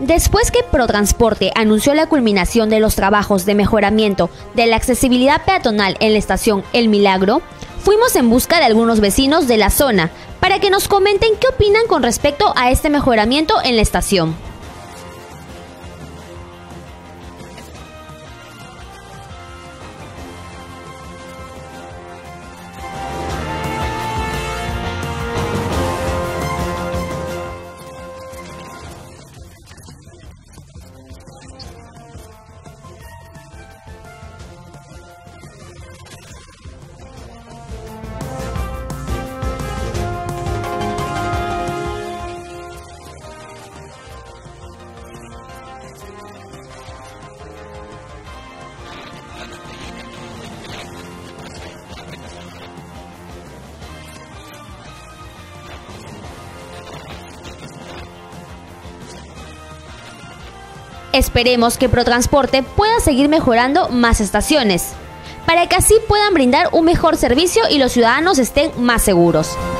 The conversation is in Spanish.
Después que Protransporte anunció la culminación de los trabajos de mejoramiento de la accesibilidad peatonal en la estación El Milagro, fuimos en busca de algunos vecinos de la zona para que nos comenten qué opinan con respecto a este mejoramiento en la estación. Esperemos que Protransporte pueda seguir mejorando más estaciones, para que así puedan brindar un mejor servicio y los ciudadanos estén más seguros.